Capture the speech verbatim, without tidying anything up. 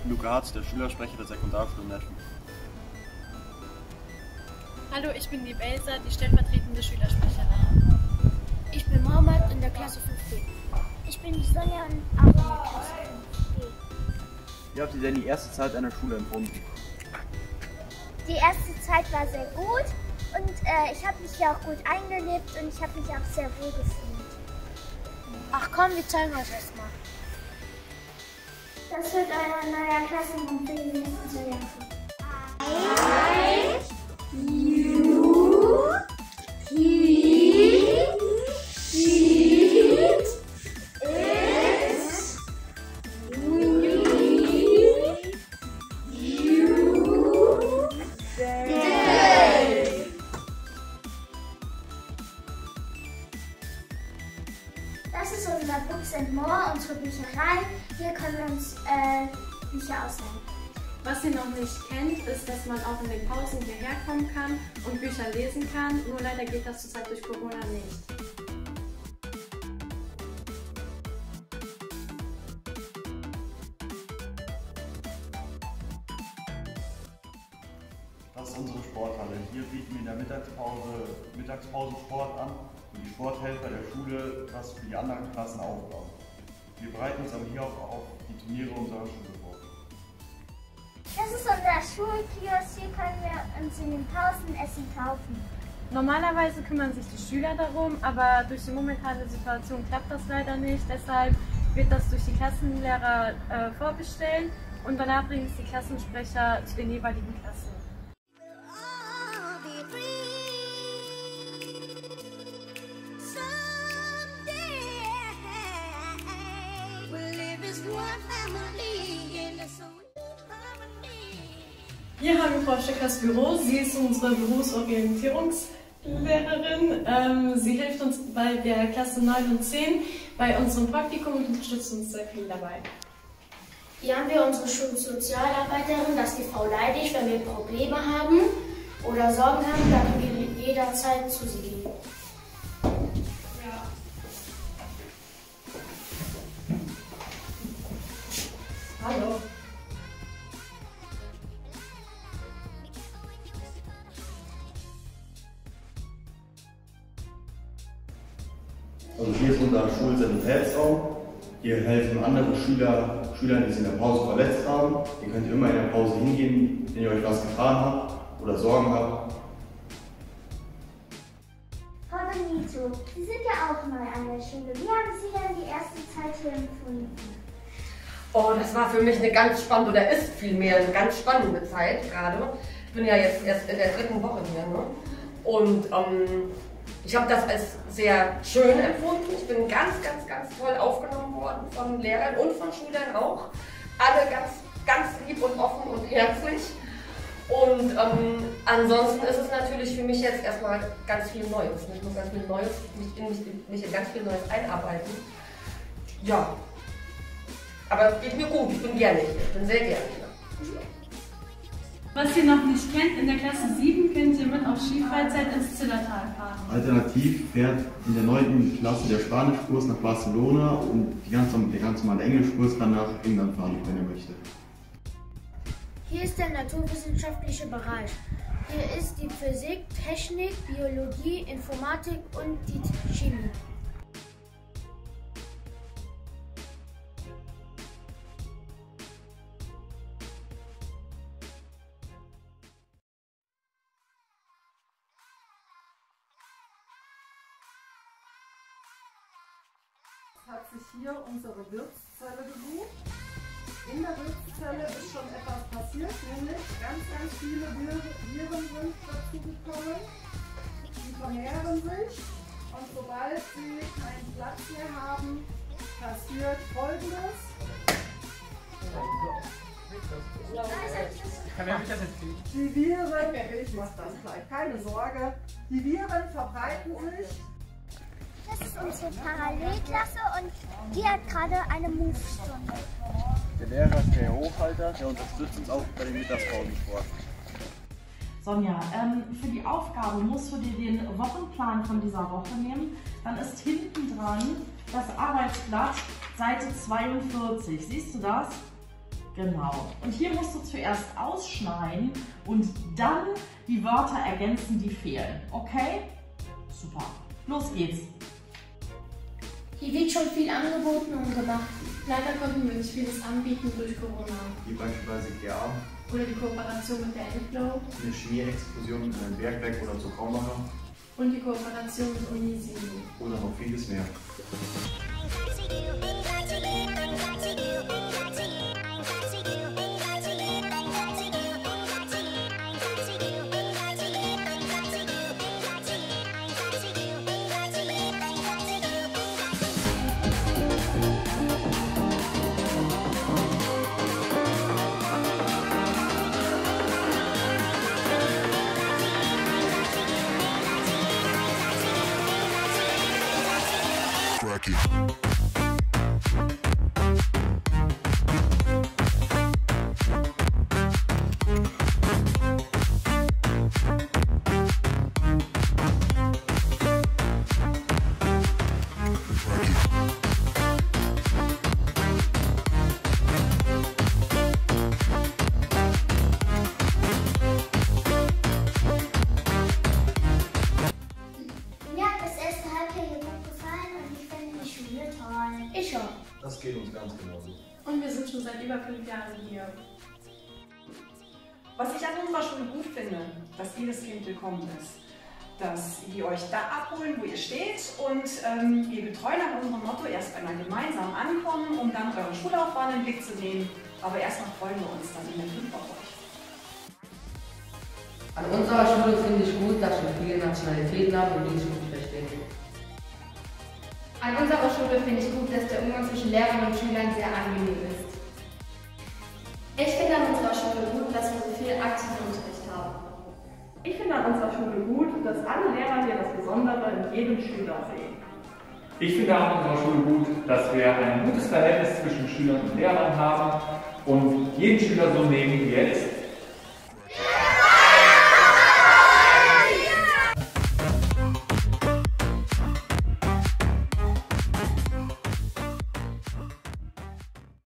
bin Luca Hartz, der Schülersprecher der Sekundarschule Netfen. Hallo, ich bin die Belsa, die stellvertretende Schülersprecherin. Ich bin Mohammed in der Klasse fünf B. Ich bin die Sonja und auch in der Klasse fünf B. Wie habt ihr denn die erste Zeit einer Schule empfunden? Die erste Zeit war sehr gut und äh, ich habe mich hier auch gut eingelebt und ich habe mich auch sehr wohl gefühlt. Ach komm, wir zeigen euch das mal. Das wird euer neuer Klassenraum für die nächsten zwei Jahre. I, you, he, she, it, we, you, they. Das ist unser Books and More, unsere Bücherei. Hier können wir uns äh, Bücher ausleihen. Was ihr noch nicht kennt, ist, dass man auch in den Pausen hierher kommen kann und Bücher lesen kann. Nur leider geht das zurzeit durch Corona nicht. Das ist unsere Sporthalle. Hier bieten wir in der Mittagspause Mittagspausensport an und die Sporthelfer der Schule das für die anderen Klassen aufbauen. Wir bereiten uns aber hier auch auf die Turniere unserer Schule vor. Das ist unser Schulkiosk. Hier können wir uns in den Pausen Essen kaufen. Normalerweise kümmern sich die Schüler darum, aber durch die momentane Situation klappt das leider nicht. Deshalb wird das durch die Klassenlehrer äh, vorbestellt und danach bringen es die Klassensprecher zu den jeweiligen Klassen. Hier haben wir Frau Steckers Büro. Sie ist unsere Berufsorientierungslehrerin. Ähm, sie hilft uns bei der Klasse neun und zehn bei unserem Praktikum und unterstützt uns sehr viel dabei. Hier haben wir unsere Schulsozialarbeiterin, das ist die Frau Leidig. Wenn wir Probleme haben oder Sorgen haben, dann können wir jederzeit zu sie gehen. Ja. Hallo. Also hier ist unser Schulsanitätsraum. Hier helfen andere Schüler, Schülern, die sich in der Pause verletzt haben. Ihr könnt immer in der Pause hingehen, wenn ihr euch was getan habt oder Sorgen habt. Frau Benito, Sie sind ja auch neu an der Schule. Wie haben Sie denn die erste Zeit hier empfunden? Oh, das war für mich eine ganz spannende, oder ist vielmehr eine ganz spannende Zeit gerade. Ich bin ja jetzt erst in der dritten Woche hier, ne? Und ähm, ich habe das als sehr schön empfunden. Ich bin ganz, ganz, ganz toll aufgenommen worden von Lehrern und von Schülern auch. Alle ganz, ganz lieb und offen und herzlich. Und ähm, ansonsten ist es natürlich für mich jetzt erstmal ganz viel Neues. Ich muss ganz viel Neues, mich in, mich, mich in ganz viel Neues einarbeiten. Ja, aber es geht mir gut. Ich bin gerne hier. Ich bin sehr gerne hier. Was ihr noch nicht kennt, in der Klasse sieben könnt ihr mit auf Skifreizeit ins Zillertal fahren. Alternativ fährt in der neunten Klasse der Spanischkurs nach Barcelona und die ganz, der ganz normale Englischkurs kann nach England fahren, wenn er möchte. Hier ist der naturwissenschaftliche Bereich. Hier ist die Physik, Technik, Biologie, Informatik und die Chemie. Hat sich hier unsere Wirtszelle besucht. In der Wirtszelle ist schon etwas passiert, nämlich ganz, ganz viele Viren sind dazugekommen. Die vermehren sich und sobald sie keinen Platz mehr haben, passiert Folgendes. Die Viren, ich mache das gleich, keine Sorge, die Viren verbreiten sich. Das ist unsere Parallelklasse und die hat gerade eine Move-Stunde. Der Lehrer ist der Hochhalter, der unterstützt uns auch bei den Mittagspausensport. Sonja, ähm, für die Aufgabe musst du dir den Wochenplan von dieser Woche nehmen. Dann ist hinten dran das Arbeitsblatt, Seite zweiundvierzig. Siehst du das? Genau. Und hier musst du zuerst ausschneiden und dann die Wörter ergänzen, die fehlen. Okay? Super. Los geht's. Hier wird schon viel angeboten und gemacht. Leider konnten wir nicht vieles anbieten durch Corona. Wie beispielsweise G A, Oder die Kooperation mit der Endflow. eine Chemieexplosion in einem Bergwerk oder zur Kraumacher. Und die Kooperation mit Unisilo. Oder noch vieles mehr. Ich schon. Das geht uns ganz genauso. Und wir sind schon seit über fünf Jahren hier. Was ich an unserer Schule gut finde, dass jedes Kind willkommen ist. Dass wir euch da abholen, wo ihr steht und ähm, wir betreuen nach unserem Motto erst einmal gemeinsam ankommen, um dann eure Schullaufbahn in den Blick zu nehmen. Aber erstmal freuen wir uns dann in der fünf auf euch. An unserer Schule finde ich gut, dass wir viele Nationalitäten haben und die sich gut verstehen. An unserer Schule finde ich gut, dass der Umgang zwischen Lehrern und Schülern sehr angenehm ist. Ich finde an unserer Schule gut, dass wir so viel aktiven Unterricht haben. Ich finde an unserer Schule gut, dass alle Lehrer hier das Besondere in jedem Schüler sehen. Ich finde an unserer Schule gut, dass wir ein gutes Verhältnis zwischen Schülern und Lehrern haben und jeden Schüler so nehmen, wie er ist.